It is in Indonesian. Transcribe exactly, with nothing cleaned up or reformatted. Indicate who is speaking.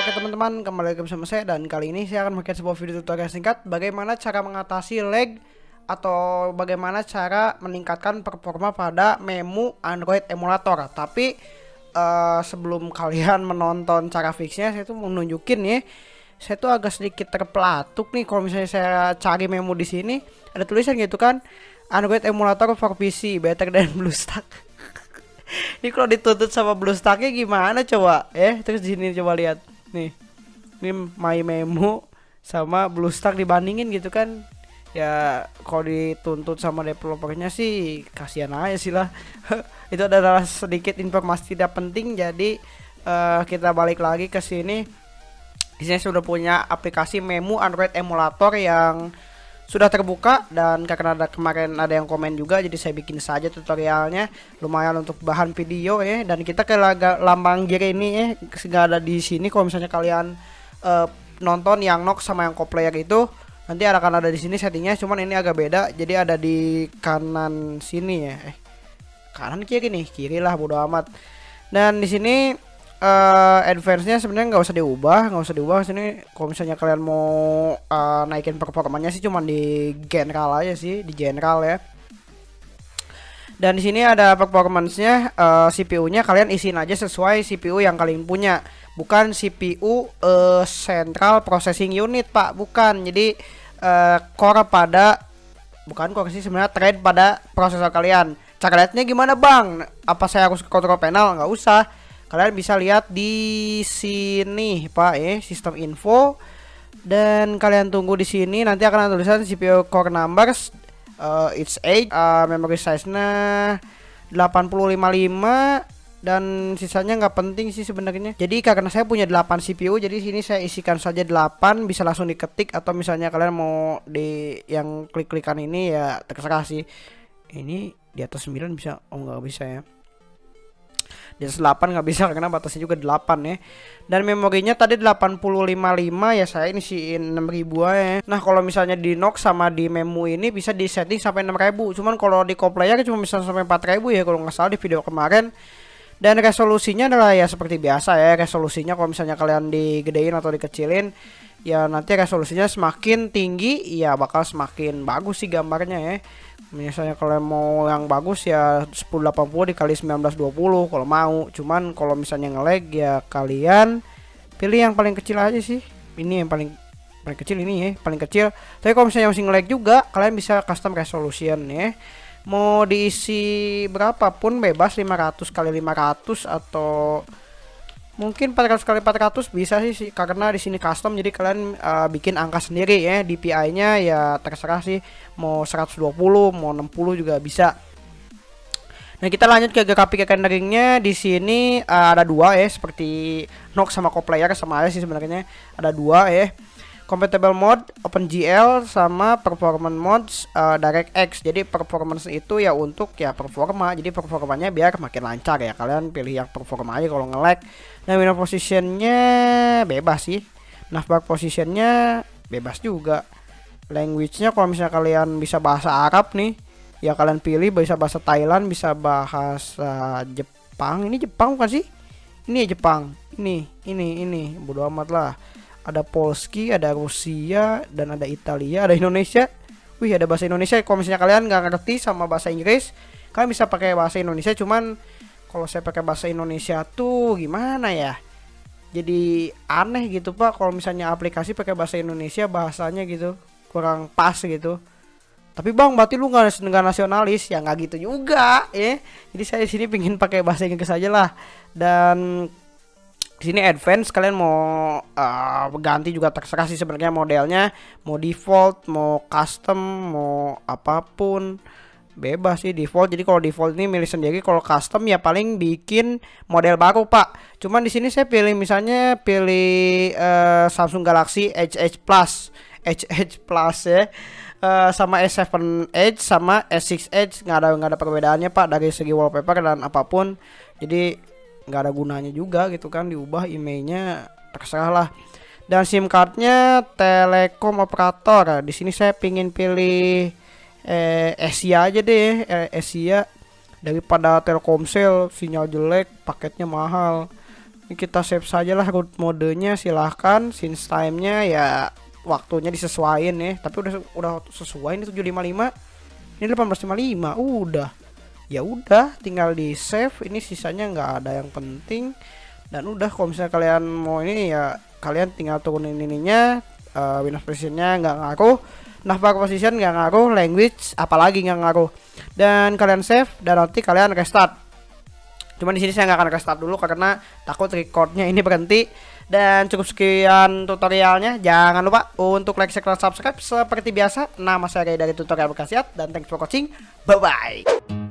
Speaker 1: Oke teman-teman, kembali lagi bersama saya dan kali ini saya akan membuat sebuah video tutorial singkat bagaimana cara mengatasi lag atau bagaimana cara meningkatkan performa pada memu Android emulator. Tapi uh, sebelum kalian menonton cara fixnya, saya tuh mau nunjukin ya. Saya tuh agak sedikit terpelatuk nih kalau misalnya saya cari memu di sini ada tulisan gitu kan, Android emulator for P C better than BlueStack. Ini kalau dituntut sama BlueStacknya gimana coba? Eh, terus di sini coba lihat nih. Ini My Memo sama BlueStack dibandingin gitu kan. Ya kalau dituntut sama developernya sih kasihan aja sih lah. Itu adalah sedikit informasi tidak penting, jadi uh, kita balik lagi ke sini. Di sini sudah punya aplikasi Memu Android emulator yang sudah terbuka, dan karena ada kemarin ada yang komen juga, jadi saya bikin saja tutorialnya, lumayan untuk bahan video ya. Dan kita ke laga, lambang gear ini ya, nggak ada di sini. Kalau misalnya kalian uh, nonton yang Nox sama yang co-player itu, nanti akan ada di sini settingnya, cuman ini agak beda, jadi ada di kanan sini ya, eh kanan kiri nih, kiri lah bodo amat. Dan di sini Uh, advance-nya sebenarnya nggak usah diubah, nggak usah diubah sini. Kalau misalnya kalian mau uh, naikin performanya sih cuman di general aja sih, di general ya. Dan di sini ada performance-nya, uh, C P U-nya kalian isiin aja sesuai C P U yang kalian punya, bukan C P U uh, Central Processing Unit Pak, bukan. Jadi uh, core pada, bukan core sih sebenarnya, thread pada prosesor kalian. Cara lihatnya gimana Bang? Apa saya harus control panel? Nggak usah. Kalian bisa lihat di sini Pak ya, sistem info, dan kalian tunggu di sini. Nanti akan ada tulisan C P U core numbers, uh, its age, uh, memory size-nya delapan puluh lima puluh lima, dan sisanya nggak penting sih sebenarnya. Jadi karena saya punya delapan C P U, jadi sini saya isikan saja delapan, bisa langsung diketik, atau misalnya kalian mau di yang klik-klikan ini ya terserah sih. Ini di atas sembilan bisa, oh nggak bisa ya. Di atas delapan nggak bisa karena batasnya juga delapan ya. Dan memorinya tadi delapan puluh lima puluh lima ya, saya ini isiin enam ribu aja. Nah kalau misalnya di Nox sama di Memu ini bisa di setting sampai enam ribu, cuman kalau di co-player cuma bisa sampai empat ribu ya kalau nggak salah di video kemarin. Dan resolusinya adalah ya seperti biasa ya, resolusinya kalau misalnya kalian digedein atau dikecilin ya, nanti resolusinya semakin tinggi ya bakal semakin bagus sih gambarnya ya. Misalnya kalian mau yang bagus ya sepuluh delapan puluh dikali sembilan belas dua puluh kalau mau. Cuman kalau misalnya nge-lag ya kalian pilih yang paling kecil aja sih. Ini yang paling paling kecil ini ya, paling kecil. Tapi kalau misalnya masih nge-lag juga, kalian bisa custom resolution ya. Mau diisi berapapun bebas, lima ratus kali lima ratus atau mungkin empat ratus kali empat ratus bisa sih, karena di sini custom, jadi kalian uh, bikin angka sendiri ya. D P I-nya ya terserah sih, mau seratus dua puluh, mau enam puluh juga bisa. Nah, kita lanjut ke grafik renderingnya. Di sini uh, ada dua ya, seperti Nox sama co-player sama aja sih sebenarnya. Ada dua ya. Compatible mode OpenGL sama performance modes uh, DirectX. Jadi performance itu ya untuk ya performa, jadi performanya biar makin lancar ya. Kalian pilih yang performa aja kalau nge-lag. Nah, window positionnya bebas sih. Navbar positionnya bebas juga. Language-nya kalau misalnya kalian bisa bahasa Arab nih, ya kalian pilih. Bisa bahasa Thailand, bisa bahasa Jepang. Ini Jepang bukan sih? Ini Jepang. Ini, ini, ini. Bodo amat lah. Ada Polski, ada Rusia, dan ada Italia, ada Indonesia. Wih, ada bahasa Indonesia. Kalau misalnya kalian nggak ngerti sama bahasa Inggris, kalian bisa pakai bahasa Indonesia. Cuman kalau saya pakai bahasa Indonesia tuh gimana ya? Jadi aneh gitu Pak. Kalau misalnya aplikasi pakai bahasa Indonesia, bahasanya gitu kurang pas gitu. Tapi Bang, berarti lu nggak nggak nasionalis? Ya nggak gitu juga ya. Jadi saya di sini pingin pakai bahasa Inggris aja lah. Dan di sini advance, kalian mau uh, ganti juga terserah sih sebenarnya modelnya, mau default, mau custom, mau apapun bebas sih default. Jadi kalau default ini milih sendiri, kalau custom ya paling bikin model baru Pak. Cuman di sini saya pilih misalnya pilih uh, Samsung Galaxy Edge Edge Plus, Edge Edge Plus ya. Uh, sama S tujuh Edge sama S enam Edge nggak ada nggak ada perbedaannya Pak dari segi wallpaper dan apapun. Jadi nggak ada gunanya juga gitu kan diubah emailnya, terserah lah. Dan SIM cardnya Telekom operator. Di sini saya pingin pilih eh, Asia aja deh, eh, Asia daripada Telkomsel sinyal jelek, paketnya mahal. Ini kita save saja lah root modenya, silahkan. Since time-nya ya waktunya disesuaikan ya, tapi udah udah sesuai ini tujuh lima lima. Ini delapan belas lima puluh lima. Udah. Ya udah, tinggal di save. Ini sisanya nggak ada yang penting. Dan udah, kalau misalnya kalian mau ini ya kalian tinggal turunin ininya. Uh, Windows precision-nya nggak ngaruh, navbar position nggak ngaruh, language apalagi nggak ngaruh. Dan kalian save dan nanti kalian restart. Cuman di sini saya nggak akan restart dulu karena takut recordnya ini berhenti. Dan cukup sekian tutorialnya. Jangan lupa untuk like, share, dan subscribe seperti biasa. Nama saya Ray dari Tutorial Berkhasiat dan thanks for watching. Bye bye.